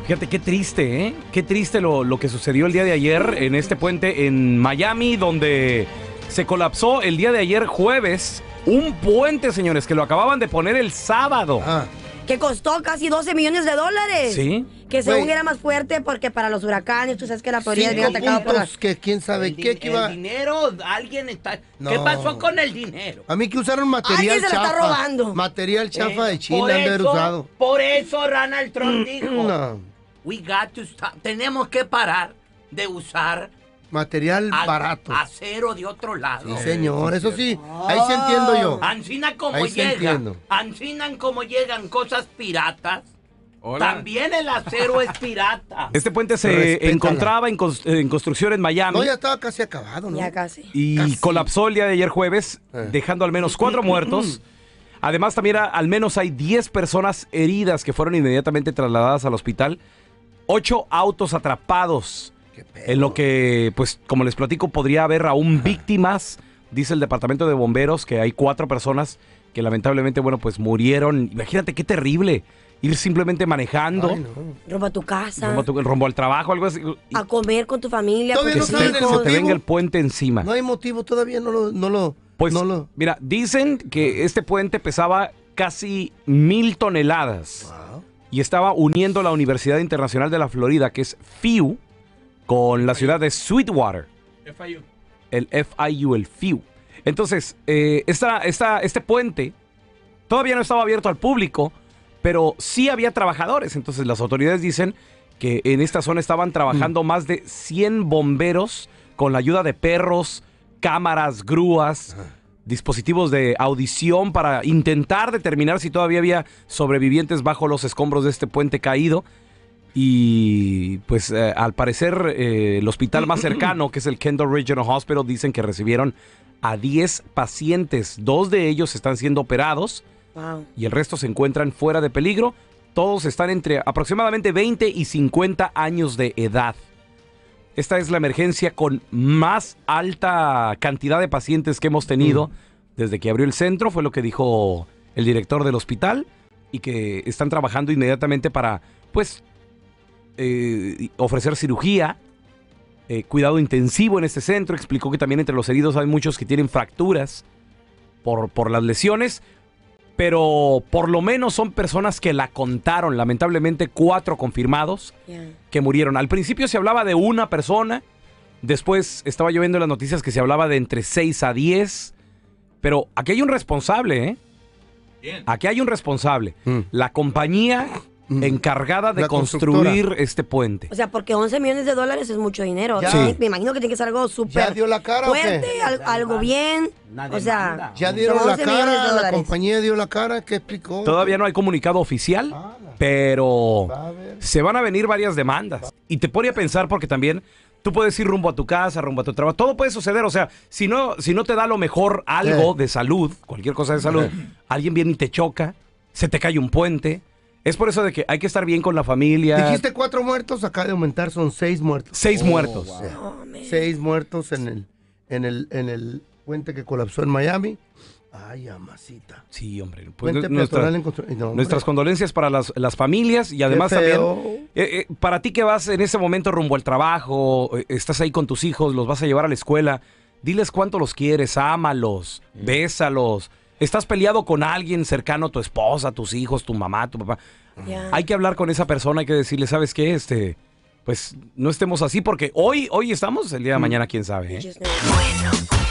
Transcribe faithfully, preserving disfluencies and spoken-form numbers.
Fíjate qué triste, ¿eh? Qué triste lo, lo que sucedió el día de ayer en este puente en Miami, donde se colapsó el día de ayer jueves. Un puente, señores, que lo acababan de poner el sábado. Ah. Que costó casi doce millones de dólares. Sí. Que según Güey. era más fuerte porque para los huracanes, tú sabes que la Florida es bien Cinco atacada por puntos las... que quién sabe El, qué di- que iba... el dinero, alguien está... No. ¿Qué pasó con el dinero? A mí que usaron material Alguien se lo chafa. está robando. Material chafa Eh, de China por han de haber eso- usado. Por eso Donald Trump dijo, No, we got to stop. Tenemos que parar de usar material a- barato. acero de otro lado. Sí, señor, eso sí, ahí sí entiendo yo. Ancina como Ahí sí llega, entiendo. ancinan como llegan cosas piratas, Hola. también el acero es pirata. Este puente se Respétala. encontraba en, cons- en construcción en Miami. No, ya estaba casi acabado, ¿no? Ya casi. Y Casi. colapsó el día de ayer jueves, Eh. dejando al menos cuatro muertos. Además, también a- al menos hay diez personas heridas que fueron inmediatamente trasladadas al hospital. Ocho autos atrapados. Qué pedo. En lo que, pues, como les platico, podría haber aún víctimas. Dice el departamento de bomberos que hay cuatro personas que lamentablemente, bueno, pues murieron. Imagínate qué terrible. Ir simplemente manejando, Ay, no. Rumbo a tu casa, rumbo, a tu- rumbo al trabajo, algo así. y a comer con tu familia, con Todavía que tus no se, saben te, el se hijos. te motivo. venga el puente encima. No hay motivo todavía, no lo... No lo Pues, no lo... mira, dicen que este puente pesaba casi mil toneladas Wow. y estaba uniendo la Universidad Internacional de la Florida, que es F I U, con la ciudad de Sweetwater. El F I U, el F I U. Entonces, eh, esta, esta, este puente todavía no estaba abierto al público, pero sí había trabajadores. Entonces, las autoridades dicen que en esta zona estaban trabajando más de cien bomberos con la ayuda de perros, cámaras, grúas, dispositivos de audición para intentar determinar si todavía había sobrevivientes bajo los escombros de este puente caído. Y pues eh, al parecer eh, el hospital más cercano, que es el Kendall Regional Hospital, dicen que recibieron a diez pacientes. Dos de ellos están siendo operados Wow. y el resto se encuentran fuera de peligro. Todos están entre aproximadamente veinte y cincuenta años de edad. Esta es la emergencia con más alta cantidad de pacientes que hemos tenido desde que abrió el centro, fue lo que dijo el director del hospital, y que están trabajando inmediatamente para, pues, eh, ofrecer cirugía, eh, cuidado intensivo en este centro. Explicó que también entre los heridos hay muchos que tienen fracturas por, por las lesiones, pero por lo menos son personas que la contaron. Lamentablemente, cuatro confirmados Yeah. que murieron. Al principio se hablaba de una persona, después estaba yo viendo en las noticias que se hablaba de entre seis a diez, pero aquí hay un responsable, ¿eh? Aquí hay un responsable. Mm. La compañía Mm. encargada de La construir constructora. este puente. O sea, porque once millones de dólares es mucho dinero. Ya. Sí. Sí. Me imagino que tiene que ser algo ¿Ya súper dio la cara o qué? fuerte, al- algo bien. Una O sea, demanda. Ya dieron la once millones de cara, la dólares. compañía dio la cara, ¿qué explicó? Todavía no hay comunicado oficial, Ah, pero va a ver. se van a venir varias demandas. Y te pone a pensar porque también tú puedes ir rumbo a tu casa, rumbo a tu trabajo. Todo puede suceder. O sea, si no, si no te da lo mejor algo Eh. de salud, cualquier cosa de salud, alguien viene y te choca, se te cae un puente. Es por eso de que hay que estar bien con la familia. Dijiste cuatro muertos, acaba de aumentar, son seis muertos. Seis muertos. Oh, man. Seis muertos en el, en el, en el puente que colapsó en Miami. Ay, amacita. Sí, hombre. Pues Puente nuestra- peatonal en constru- no, hombre. nuestras condolencias para las, las familias y además Qué también, feo. eh, eh, para ti que vas en ese momento rumbo al trabajo, eh, estás ahí con tus hijos, los vas a llevar a la escuela, diles cuánto los quieres, ámalos, bésalos. Estás peleado con alguien cercano, tu esposa, tus hijos, tu mamá, tu papá. Yeah. Hay que hablar con esa persona, hay que decirle, ¿sabes qué? Este, pues no estemos así porque hoy, hoy estamos, el día de mañana quién sabe, ¿eh? Just never know.